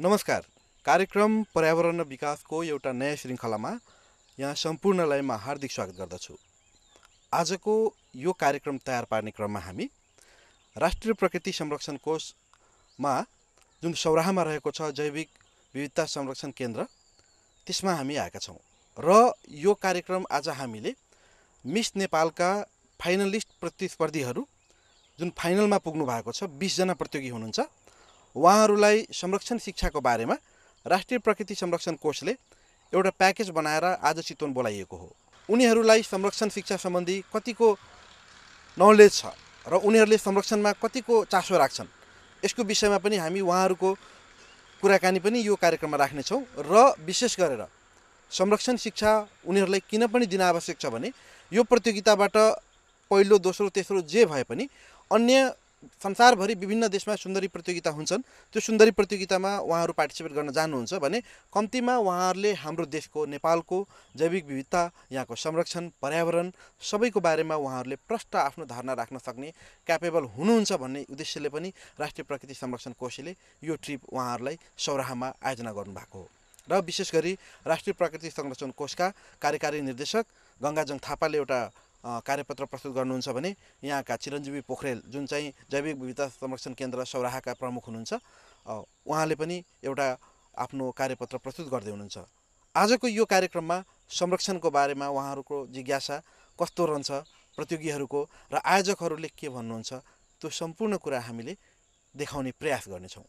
नमस्कार। कार्यक्रम पर्यावरण विकासको एउटा नयाँ श्रृङ्खलामा यहाँ सम्पूर्णलाई म हार्दिक स्वागत गर्दछु। आजको यो कार्यक्रम तयार पार्ने क्रममा हामी राष्ट्रिय प्रकृति संरक्षण कोषमा जुन सौराहामा रहेको छ जैविक विविधता संरक्षण केन्द्र त्यसमा हामी आएका छौँ र यो कार्यक्रम आज हामीले मिस नेपालका फाइनलिस्ट प्रतिस्पर्धीहरू जुन फाइनलमा पुग्नु भएको छ 20 जना प्रतियोगी हुनुहुन्छ उहाँहरूलाई संरक्षण शिक्षाको बारेमा राष्ट्रिय प्रकृति संरक्षण कोषले एउटा प्याकेज बनाएर आज चितवन बोलाइएको हो। उनीहरूलाई संरक्षण शिक्षा सम्बन्धी कतिको नलेज छ र उनीहरूले संरक्षणमा कतिको चासो राख्छन् यसको विषयमा पनि हामी उहाँहरूको कुराकानी पनि यो कार्यक्रममा राख्नेछौँ र विशेष गरेर संरक्षण शिक्षा उनीहरूलाई किन पनि दिन आवश्यक छ भने यो प्रतियोगिताबाट पहिलो दोस्रो तेस्रो जे भए पनि अन्य संसारभरि विभिन्न देशमा सुन्दरी प्रतियोगिता हुन्छन् त्यो सुन्दरी प्रतियोगितामा उहाँहरू पार्टिसिपेट गर्न जानुहुन्छ भने कम्तीमा उहाँहरूले हाम्रो देशको नेपालको जैविक विविधता यहाँको संरक्षण पर्यावरण सबैको बारेमा उहाँहरूले प्रष्ट आफ्नो धारणा राख्न सक्ने क्यापेबल हुनुहुन्छ भन्ने उद्देश्यले पनि राष्ट्रिय प्रकृति संरक्षण कोषले यो ट्रिप उहाँहरूलाई सौराहामा आयोजना गर्नुभएको हो र विशेष गरी राष्ट्रिय प्रकृति संरक्षण कोषका कार्यकारी निर्देशक गङ्गाजङ थापाले एउटा कार्यपत्र प्रस्तुत गर्नुहुन्छ भने यहाँका चिरञ्जीवी पोखरेल जुन चाहिँ जैविक विविधता संरक्षण केन्द्र सौराहाका प्रमुख हुनुहुन्छ उहाँले पनि एउटा आफ्नो कार्यपत्र प्रस्तुत गर्दै हुनुहुन्छ। आजको यो कार्यक्रममा संरक्षणको बारेमा उहाँहरूको जिज्ञासा कस्तो रहन्छ प्रतियोगीहरूको र आयोजकहरूले के भन्नुहुन्छ त्यो सम्पूर्ण कुरा हामीले देखाउने प्रयास गर्नेछौँ।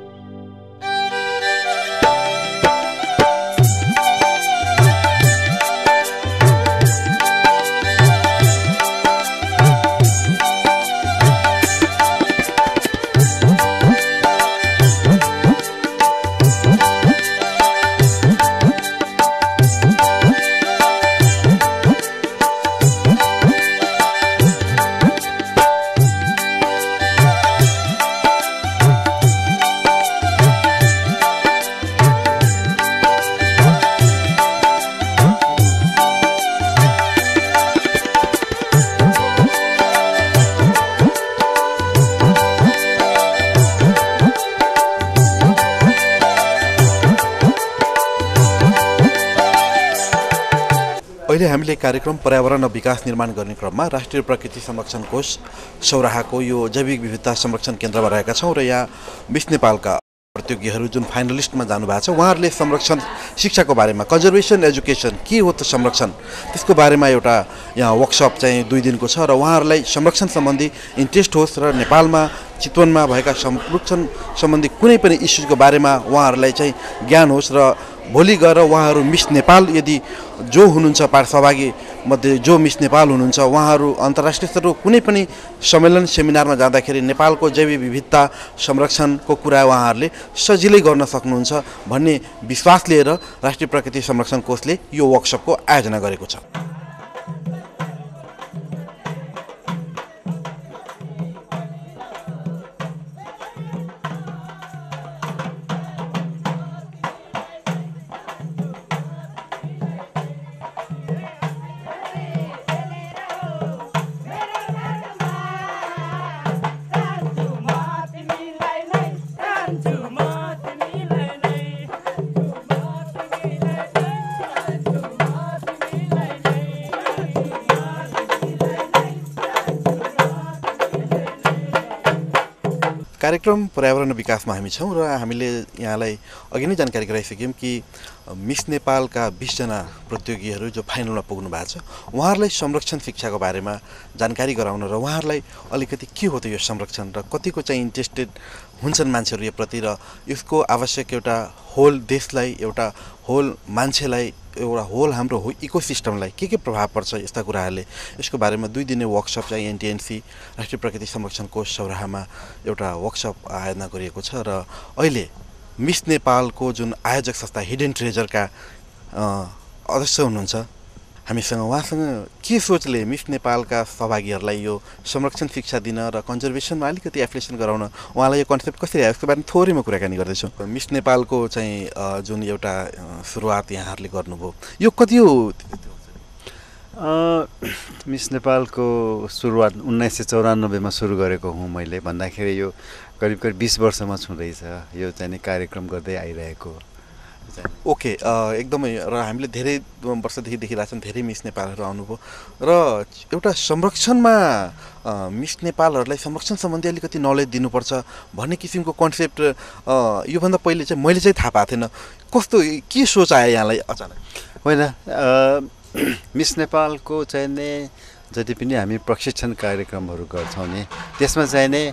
अहिले हामीले कार्यक्रम पर्यावरण र विकास निर्माण गर्ने क्रममा राष्ट्रिय प्रकृति संरक्षण कोष सौराहाको यो जैविक विविधता संरक्षण केन्द्रमा रहेका छौँ र यहाँ मिस नेपालका प्रतियोगीहरू जुन फाइनलिस्टमा जानुभएको छ उहाँहरूले संरक्षण शिक्षाको बारेमा कन्जर्भेसन एजुकेसन के हो त संरक्षण त्यसको बारेमा एउटा यहाँ वर्कसप चाहिँ 2 दिनको छ र उहाँहरूलाई संरक्षण सम्बन्धी इन्ट्रेस्ट होस् र नेपालमा चितवनमा भएका संरक्षण सम्बन्धी कुनै पनि इस्युजको बारेमा उहाँहरूलाई चाहिँ ज्ञान होस् र भोलि गएर उहाँहरू मिस नेपाल यदि जो हुनुहुन्छ सहभागी मध्ये जो मिस नेपाल हुनुहुन्छ उहाँहरू अन्तर्राष्ट्रिय स्तरको कुनै पनि सम्मेलन सेमिनारमा जाँदाखेरि नेपालको जैविक विविधता संरक्षणको कुरा उहाँहरूले सजिलै गर्न सक्नुहुन्छ भन्ने विश्वास लिएर राष्ट्रिय प्रकृति संरक्षण कोषले यो वर्कसपको आयोजना गरेको छ। कार्यक्रम पर्यावरण विकासमा हामी छौँ र हामीले यहाँलाई अघि नै जानकारी गराइसक्यौँ कि मिस नेपालका 20 जना प्रतियोगीहरू जो फाइनलमा पुग्नु भएको छ उहाँहरूलाई संरक्षण शिक्षाको बारेमा जानकारी गराउन र उहाँहरूलाई अलिकति के हो त यो संरक्षण र कतिको चाहिँ इन्ट्रेस्टेड हुन्छन् मान्छेहरू यो प्रति र यसको आवश्यक एउटा होल देशलाई एउटा होल मान्छेलाई एउटा होल हाम्रो इकोसिस्टमलाई के प्रभाव पर्छ यस्ता कुराहरूले यसको बारेमा 2 दिने वर्कसप चाहिँ एनटीएनसी राष्ट्रिय प्रकृति संरक्षण कोष सौराहामा एउटा वर्कसप आयोजना गरिएको छ र अहिले मिस नेपालको जुन आयोजक संस्था हिडन ट्रेजरका अध्यक्ष हुनुहुन्छ हामीसँग उहाँसँग के सोचले मिस नेपालका सहभागीहरूलाई यो संरक्षण शिक्षा दिन र कन्जर्भेसनमा अलिकति एप्लिकेसन गराउन उहाँलाई यो कन्सेप्ट कसरी आयो यसको बारेमा थोरै म कुराकानी गर्दैछु। मिस नेपालको चाहिँ जुन एउटा सुरुवात यहाँहरूले गर्नुभयो यो कति हो मिस नेपालको सुरुवात 1994 मा सुरु गरेको हुँ मैले भन्दाखेरि यो करिब 20 वर्षमा छुँदैछ यो चाहिँ नि कार्यक्रम गर्दै आइरहेको। ओके, एकदमै र हामीले धेरै वर्षदेखि देखिरहेछौँ धेरै मिस नेपालहरू आउनुभयो र एउटा संरक्षणमा मिस नेपालहरूलाई संरक्षण सम्बन्धी अलिकति नलेज दिनुपर्छ भन्ने किसिमको कन्सेप्ट योभन्दा पहिले चाहिँ मैले चाहिँ थाहा पाएको थिएन। कस्तो के सोच आयो यहाँलाई अचानक? होइन, मिस नेपालको चाहिँ नि जति पनि हामी प्रशिक्षण कार्यक्रमहरू गर्छौँ नि त्यसमा चाहिँ नि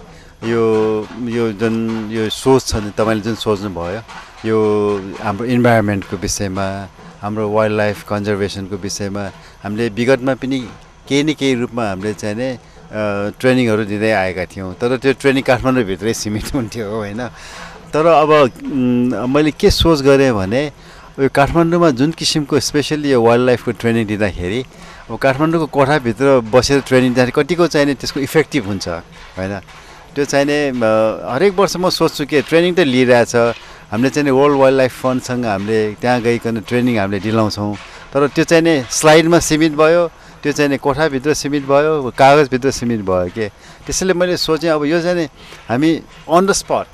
यो जुन यो सोच छ नि तपाईँले जुन सोच्नुभयो यो हाम्रो इन्भाइरोमेन्टको विषयमा हाम्रो वाइल्ड लाइफ कन्जर्भेसनको विषयमा हामीले विगतमा पनि केही न केही रूपमा हामीले चाहिँ नि ट्रेनिङहरू दिँदै आएका थियौँ। तर त्यो ट्रेनिङ काठमाडौँभित्रै सीमित हुन्थ्यो होइन। तर अब मैले के सोच गरेँ भने यो काठमाडौँमा जुन किसिमको स्पेसल्ली यो वाइल्ड लाइफको ट्रेनिङ दिँदाखेरि अब काठमाडौँको कोठाभित्र बसेर ट्रेनिङ दिँदाखेरि कतिको चाहिँ नि त्यसको इफेक्टिभ हुन्छ होइन। त्यो चाहिँ नि हरेक वर्ष म सोच्छु कि ट्रेनिङ त लिइरहेछ हामीले चाहिँ वर्ल्ड वाइल्ड लाइफ फन्डसँग हामीले त्यहाँ गइकन ट्रेनिङ हामीले दिलाउँछौँ। तर त्यो चाहिँ नि स्लाइडमा सीमित भयो, त्यो चाहिँ नि कोठाभित्र सीमित भयो, कागजभित्र सीमित भयो के। त्यसैले मैले सोचेँ अब यो चाहिँ नि हामी अन द स्पट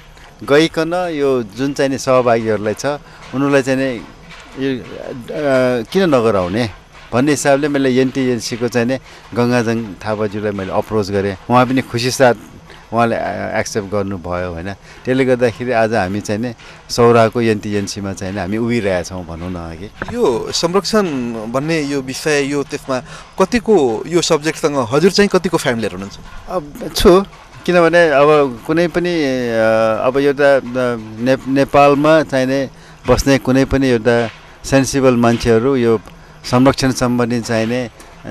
गइकन यो जुन चाहिँ नि सहभागीहरूलाई छ उनीहरूलाई चाहिँ नि यो किन नगराउने भन्ने हिसाबले मैले एनटिएनसीको चाहिँ नि गङ्गाजङ थापाज्यूलाई मैले अप्रोच गरेँ। उहाँ पनि खुसी साथ उहाँले एक्सेप्ट गर्नुभयो होइन। त्यसले गर्दाखेरि आज हामी चाहिँ नि सौराको एनटिएनसीमा चाहिँ हामी उभिरहेछौँ भनौँ न अघि। यो संरक्षण भन्ने यो विषय यो त्यसमा कतिको यो सब्जेक्टसँग हजुर चाहिँ कतिको फ्यामिलियर हुनुहुन्छ? अब छु, किनभने अब कुनै पनि अब एउटा नेपालमा चाहिने बस्ने कुनै पनि एउटा सेन्सिबल मान्छेहरू यो संरक्षण सम्बन्धी चाहिने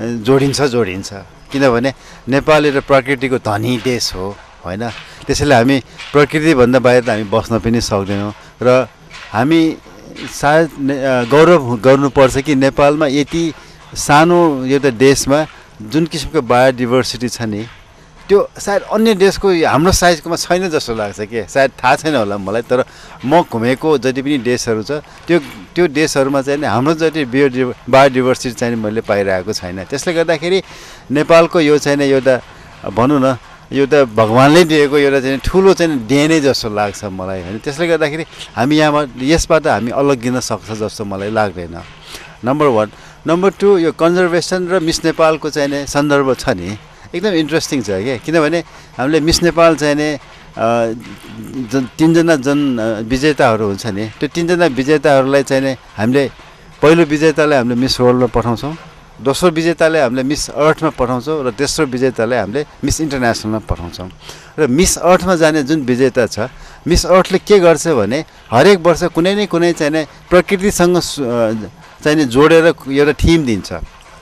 जोडिन्छ किनभने नेपाल एउटा प्रकृतिको धनी देश हो होइन। त्यसैले हामी प्रकृतिभन्दा बाहिर त हामी बस्न पनि सक्दैनौँ र हामी सायद गौरव गर्नुपर्छ कि नेपालमा यति सानो एउटा देशमा जुन किसिमको बायोडाइभर्सिटी छ नि त्यो सायद अन्य देशको हाम्रो साइजकोमा छैन जस्तो लाग्छ के। सायद थाहा छैन होला मलाई, तर म घुमेको जति पनि देशहरू छ त्यो देशहरूमा चाहिँ हाम्रो जति बायोडाइभर्सिटी चाहिँ मैले पाइरहेको छैन। त्यसले गर्दाखेरि नेपालको यो चाहिँ एउटा भनौँ न यो त भगवानले दिएको एउटा चाहिँ ठुलो चाहिँ देनै जस्तो लाग्छ मलाई होइन। त्यसले गर्दाखेरि हामी यहाँमा यसबाट हामी अलग्गिन सक्छ जस्तो मलाई लाग्दैन, नम्बर 1। नम्बर 2, यो कन्जर्भेसन र मिस नेपालको चाहिँ सन्दर्भ छ नि एकदम इन्ट्रेस्टिङ छ क्या। किनभने हामीले मिस नेपाल चाहिँ नि तीनजना विजेताहरू हुन्छ नि त्यो तीनजना विजेताहरूलाई चाहिँ नि हामीले पहिलो विजेतालाई हामीले मिस वर्ल्डमा पठाउँछौँ, दोस्रो विजेताले हामीले मिस अर्थमा पठाउँछौँ र तेस्रो विजेतालाई हामीले मिस इन्टरनेसनलमा पठाउँछौँ। र मिस अर्थमा जाने जुन विजेता छ मिस अर्थले के गर्छ भने हरेक वर्ष कुनै न कुनै चाहिँ प्रकृतिसँग चाहिँ जोडेर एउटा थिम दिन्छ।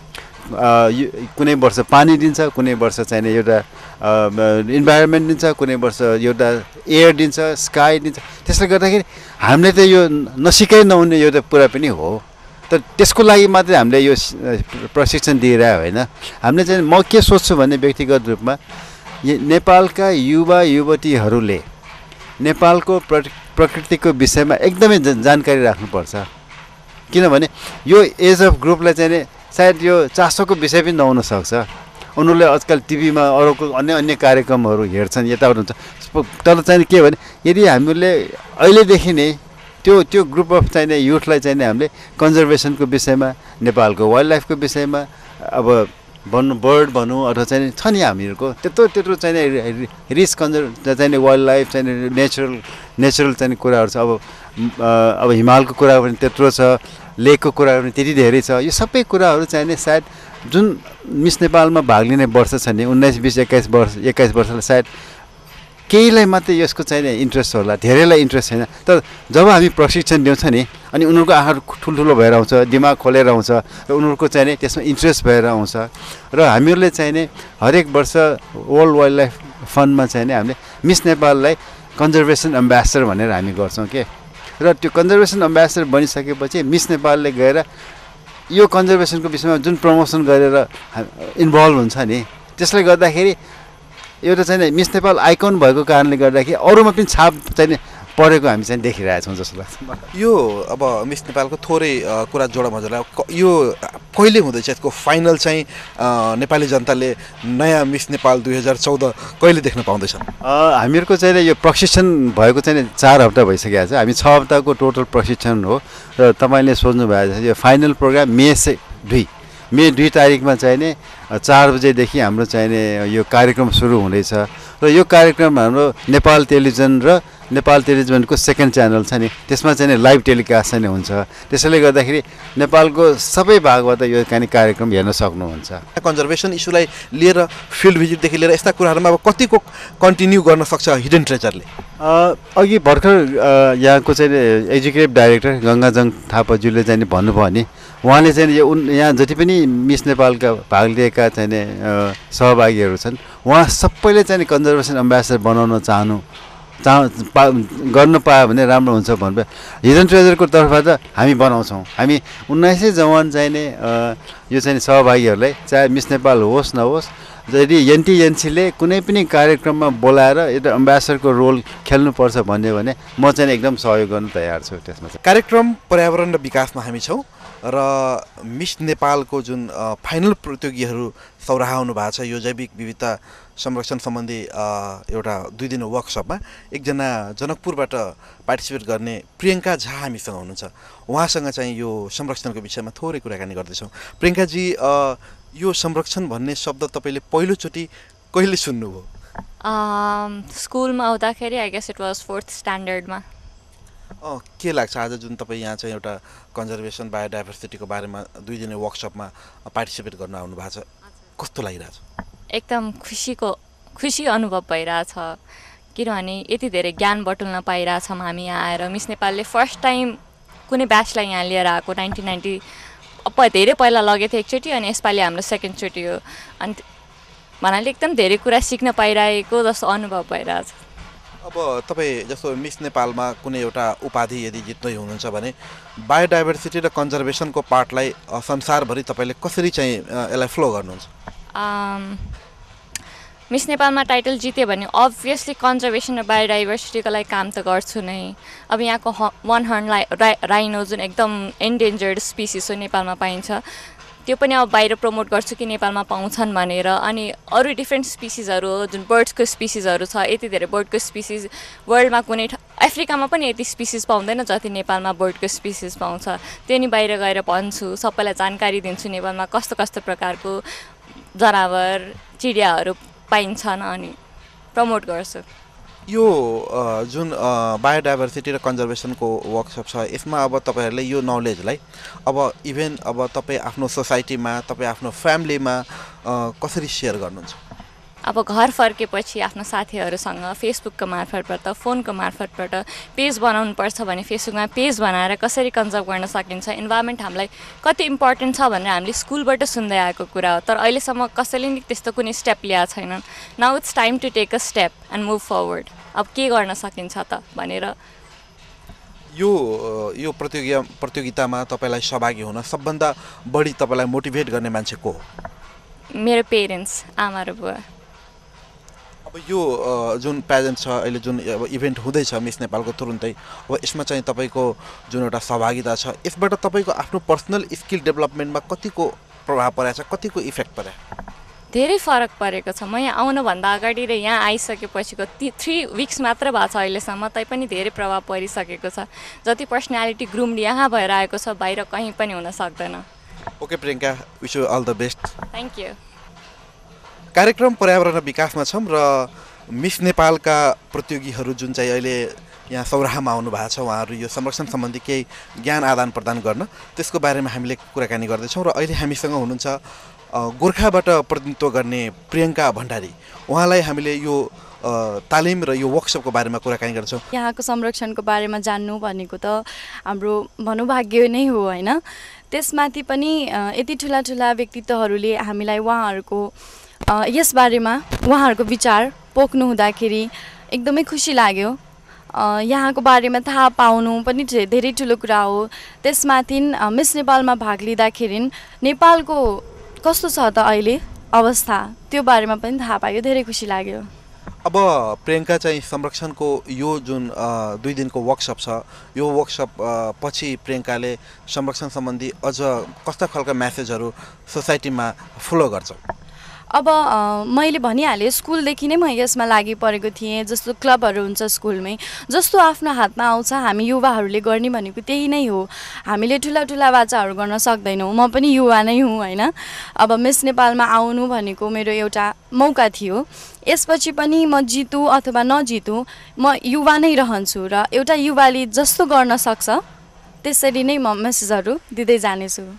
कुनै वर्ष पानी दिन्छ, कुनै वर्ष चाहिँ एउटा इन्भाइरोमेन्ट दिन्छ, कुनै वर्ष एउटा एयर दिन्छ, स्काई दिन्छ। त्यसले गर्दाखेरि हामीले त यो नसिकाइ नहुने एउटा कुरा पनि हो। तर त्यसको लागि मात्रै हामीले यो प्रशिक्षण दिइरहेको होइन। हामीले चाहिँ म के सोच्छु भने व्यक्तिगत रूपमा नेपालका युवा युवतीहरूले नेपालको प्रकृतिको विषयमा एकदमै जानकारी राख्नुपर्छ। किनभने यो एज अफ ग्रुपलाई चाहिँ सायद यो चासोको विषय पनि नहुन सक्छ। उनीहरूले आजकल टिभीमा अरूको अन्य कार्यक्रमहरू हेर्छन्, यताउता हुन्छ। तर चाहिँ के भने यदि हामीले अहिलेदेखि नै त्यो ग्रुप अफ चाहिने युथलाई चाहिँ हामीले कन्जर्भेसनको विषयमा, नेपालको वाइल्ड लाइफको विषयमा अब बर्ड भनौँ अथवा चाहिँ छ नि हामीहरूको त्यत्रो चाहिँ रिच चाहिँ वाइल्ड लाइफ चाहिँ नेचुरल चाहिँ कुराहरू छ। अब हिमालको कुरा पनि त्यत्रो छ, लेकको कुरा पनि त्यति धेरै छ। यो सबै कुराहरू चाहिँ सायद जुन मिस नेपालमा भाग लिने वर्ष छ नि 19, 20, 21 वर्षलाई सायद केहीलाई मात्रै यसको चाहिँ इन्ट्रेस्ट होला, धेरैलाई इन्ट्रेस्ट छैन। तर जब हामी प्रशिक्षण दिउँछ नि अनि उनीहरूको आँखा ठुल्ठुलो भएर आउँछ, दिमाग खोलेर आउँछ र उनीहरूको चाहिँ त्यसमा इन्ट्रेस्ट भएर आउँछ। र हामीहरूले चाहिँ हरेक वर्ष वर्ल्ड वाइल्ड लाइफ फन्डमा चाहिँ हामीले मिस नेपाललाई कन्जर्भेसन एम्बेसडर भनेर हामी गर्छौँ के। र त्यो कन्जर्भेसन एम्बेसडर बनिसकेपछि मिस नेपालले गएर यो कन्जर्भेसनको विषयमा जुन प्रमोसन गरेर इन्भल्भ हुन्छ नि त्यसले गर्दाखेरि एउटा चाहिँ मिस नेपाल आइकन भएको कारणले गर्दाखेरि अरूमा पनि छाप चाहिँ परेको हामी चाहिँ देखिरहेका छौँ जस्तो लाग्छ मलाई। यो अब मिस नेपालको थोरै कुरा जोडौँ हजुरलाई, यो कहिले हुँदैछ यसको फाइनल चाहिँ नेपाली जनताले नयाँ मिस नेपाल 2014 कहिले देख्न पाउँदैछन्? हामीहरूको चाहिँ यो प्रशिक्षण भएको चाहिँ 4 हप्ता भइसकेको छ। हामी 6 हप्ताको टोटल प्रशिक्षण हो र तपाईँले सोध्नु भएको छ यो फाइनल प्रोग्राम मे 2 तारिकमा चाहिँ नि 4 बजेदेखि हाम्रो चाहिँ नि यो कार्यक्रम सुरु हुँदैछ र यो कार्यक्रम हाम्रो नेपाल टेलिभिजन र नेपाल टेलिभिजनको सेकेन्ड च्यानल छ नि त्यसमा चाहिँ लाइभ टेलिकास्ट चाहिँ हुन्छ। त्यसैले गर्दाखेरि नेपालको सबै भागबाट यो कार्यक्रम हेर्न सक्नुहुन्छ। कन्जर्भेसन इस्युलाई लिएर फिल्ड भिजिटदेखि लिएर यस्ता कुराहरूमा अब कतिको कन्टिन्यू गर्न सक्छ हिडन ट्रेजरले? अघि भर्खर यहाँको चाहिँ एक्जिक्युटिभ डाइरेक्टर गङ्गाजङ थापाज्यूले चाहिँ भन्नुभयो भने उहाँले चाहिँ यो यहाँ जति पनि मिस नेपालका भाग लिएका चाहिँ सहभागीहरू छन् उहाँ सबैले चाहिँ कन्जर्भेसन एम्बेसडर बनाउन गर्न पायो भने राम्रो हुन्छ भनेर हिडन ट्रेजरको तर्फबाट हामी बनाउँछौँ। हामी 1900 जवान चाहिँ यो चाहिँ सहभागीहरूलाई चाहे मिस नेपाल होस् नहोस् यदि एनटिएनसीले कुनै पनि कार्यक्रममा बोलाएर एउटा एम्बेसडरको रोल खेल्नुपर्छ भन्यो भने म चाहिँ एकदम सहयोग गर्न तयार छु। त्यसमा चाहिँ कार्यक्रम पर्यावरण र विकासमा हामी छौँ र मिस नेपालको जुन फाइनल प्रतियोगीहरू सौराहा आउनु भएको छ यो जैविक विविधता संरक्षण सम्बन्धी एउटा 2 दिन वर्कसपमा एकजना जनकपुरबाट पार्टिसिपेट गर्ने प्रियङ्का झा हामीसँग हुनुहुन्छ। उहाँसँग चाहिँ यो संरक्षणको विषयमा थोरै कुराकानी गर्दैछौँ। प्रियङ्काजी, यो संरक्षण भन्ने शब्द तपाईँले पहिलोचोटि कहिले सुन्नुभयो? स्कुलमा आउँदाखेरि I guess it was 4th स्ट्यान्डर्डमा। के लाग्छ आज जुन तपाईँ यहाँ चाहिँ एउटा कन्जर्भेसन बायोडाइभर्सिटीको बारेमा 2 दिने वर्कसपमा पार्टिसिपेट गर्न आउनु भएको छ, कस्तो लागिरहेछ? एकदम खुसी अनुभव भइरहेछ किनभने यति धेरै ज्ञान बटुल्न पाइरहेछौँ हामी यहाँ आएर। मिस नेपालले फर्स्ट टाइम कुनै ब्याचलाई यहाँ लिएर आएको 1990 धेरै पहिला लगेको थियो एकचोटि अनि यसपालि हाम्रो सेकेन्डचोटि हो अनि भन्नाले एकदम धेरै कुरा सिक्न पाइरहेको जस्तो अनुभव भइरहेछ। अब तपाईँ जस्तो मिस नेपालमा कुनै एउटा उपाधि यदि जित्दै हुनुहुन्छ भने बायोडाइभर्सिटी र कन्जर्भेसनको पार्टलाई संसारभरि तपाईँले कसरी चाहिँ यसलाई फ्लो गर्नुहुन्छ? मिस नेपालमा टाइटल जित्यो भने अभियसली कन्जर्भेसन र बायोडाइभर्सिटीको लागि काम त गर्छु नै। अब यहाँको 1 हर्न राइनो जुन एकदम एन्डेन्जर्ड स्पिसिस हो नेपालमा पाइन्छ त्यो पनि अब बाहिर प्रमोट गर्छु कि नेपालमा पाउँछन् भनेर। अनि अरू डिफ्रेन्ट स्पिसिसहरू जुन बर्ड्सको स्पिसिसहरू छ यति धेरै बर्डको स्पिसिस वर्ल्डमा कुनै अफ्रिकामा पनि यति स्पिसिस पाउँदैन जति नेपालमा बर्डको स्पिसिस पाउँछ। त्यो नि बाहिर गएर भन्छु, सबैलाई जानकारी दिन्छु नेपालमा कस्तो कस्तो प्रकारको जनावर चिडियाहरू पाइन्छन् अनि प्रमोट गर्छु। यो जुन बायोडाइभर्सिटी र कन्जर्भेसनको वर्कसप छ यसमा अब तपाईँहरूले यो नलेजलाई अब इभेन अब तपाईँ आफ्नो सोसाइटीमा तपाईँ आफ्नो फ्यामिलीमा कसरी सेयर गर्नुहुन्छ? अब घर फर्केपछि आफ्नो साथीहरूसँग फेसबुकको मार्फतबाट फोनको मार्फतबाट पेज बनाउनुपर्छ भने फेसबुकमा पेज बनाएर कसरी कन्जर्भ गर्न सकिन्छ, इन्भाइरोमेन्ट हामीलाई कति इम्पोर्टेन्ट छ भनेर हामीले स्कुलबाट सुन्दै आएको कुरा हो तर अहिलेसम्म कसैले नि त्यस्तो कुनै स्टेप लिएको छैनन्। Now it's time to take a step and move forward. अब के गर्न सकिन्छ त भनेर यो प्रतियोगितामा तपाईँलाई सहभागी हुन सबभन्दा बढी तपाईँलाई मोटिभेट गर्ने मान्छे को हो? मेरो पेरेन्ट्स, आमा र बुवा। अब यो जुन प्याजेन्ट छ अहिले जुन अब इभेन्ट हुँदैछ मिस नेपालको तुरुन्तै अब यसमा चाहिँ तपाईँको जुन एउटा सहभागिता छ यसबाट तपाईँको आफ्नो पर्सनल स्किल डेभलपमेन्टमा कतिको प्रभाव परेको छ, कतिको इफेक्ट परे? धेरै फरक परेको छ। म यहाँ आउनुभन्दा अगाडि र यहाँ आइसकेपछिको 3 विक्स मात्र भएको छ अहिलेसम्म तैपनि धेरै प्रभाव परिसकेको छ। जति पर्सनालिटी ग्रुम्ड यहाँ भएर आएको छ बाहिर कहीँ पनि हुन सक्दैन। Okay Priyanka, wish you all the best. Thank you. कार्यक्रम पर्यावरण र विकासमा छौँ र मिस नेपालका प्रतियोगीहरू जुन चाहिँ अहिले यहाँ सौराहामा आउनु भएको छ उहाँहरू यो संरक्षण सम्बन्धी केही ज्ञान आदान प्रदान गर्न त्यसको बारेमा हामीले कुराकानी गर्दैछौँ र अहिले हामीसँग हुनुहुन्छ गोर्खाबाट प्रतिनिधित्व गर्ने प्रियङ्का भण्डारी। उहाँलाई हामीले यो तालिम र यो वर्कसपको बारेमा कुराकानी गर्छौँ। यहाँको संरक्षणको बारेमा जान्नु भनेको त हाम्रो मनोभाग्य नै हो होइन। त्यसमाथि पनि यति ठुला ठुला व्यक्तित्वहरूले हामीलाई उहाँहरूको यसबारेमा उहाँहरूको विचार पोख्नु हुँदाखेरि एकदमै खुसी लाग्यो। यहाँको बारेमा थाहा पाउनु पनि धेरै ठुलो कुरा हो। त्यसमाथि मिस नेपालमा भाग लिँदाखेरि नेपालको कस्तो छ त अहिले अवस्था त्यो बारेमा पनि थाहा पायो, धेरै खुसी लाग्यो। अब प्रियङ्का चाहिँ संरक्षणको यो जुन 2 दिनको वर्कसप छ यो वर्कसप पछि प्रियङ्काले संरक्षण सम्बन्धी अझ कस्ता खालका म्यासेजहरू सोसाइटीमा फ्लो गर्छ? अब मैले भनिहालेँ स्कुलदेखि नै म यसमा लागि परेको थिएँ। जस्तो क्लबहरू हुन्छ स्कुलमै, जस्तो आफ्नो हातमा आउँछ हामी युवाहरूले गर्ने भनेको त्यही नै हो। हामीले ठुला ठुला वाचाहरू गर्न सक्दैनौँ। म पनि युवा नै हुँ होइन। अब मिस नेपालमा आउनु भनेको मेरो एउटा मौका थियो। यसपछि पनि म जितु अथवा नजितु म युवा नै रहन्छु र एउटा युवाले जस्तो गर्न सक्छ त्यसरी नै म मेसेजहरू दिँदै जानेछु।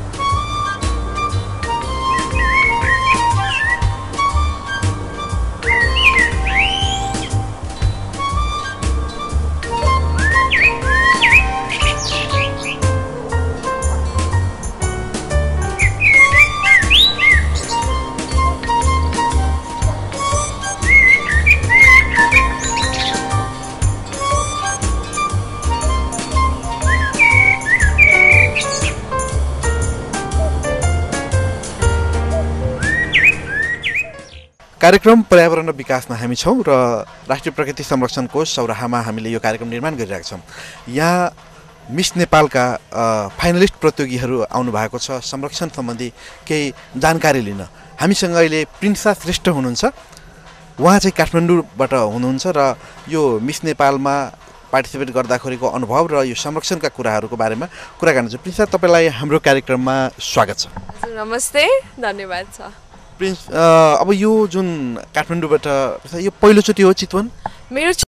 कार्यक्रम पर्यावरण र विकासमा हामी छौँ र राष्ट्रिय प्रकृति संरक्षण कोष सौराहामा हामीले यो कार्यक्रम निर्माण गरिरहेका छौँ। यहाँ मिस नेपालका फाइनलिस्ट प्रतियोगीहरू आउनु भएको छ संरक्षण सम्बन्धी केही जानकारी लिन। हामीसँग अहिले प्रिन्सा श्रेष्ठ हुनुहुन्छ। उहाँ चाहिँ काठमाडौँबाट हुनुहुन्छ र यो मिस नेपालमा पार्टिसिपेट गर्दाखेरिको अनुभव र यो संरक्षणका कुराहरूको बारेमा कुरा गर्न छ। प्रिन्सा, तपाईँलाई हाम्रो कार्यक्रममा स्वागत छ। नमस्ते, धन्यवाद छ। प्रिन्स, अब यो जुन काठमाडौँबाट यो पहिलोचोटि हो चितवन? मेरो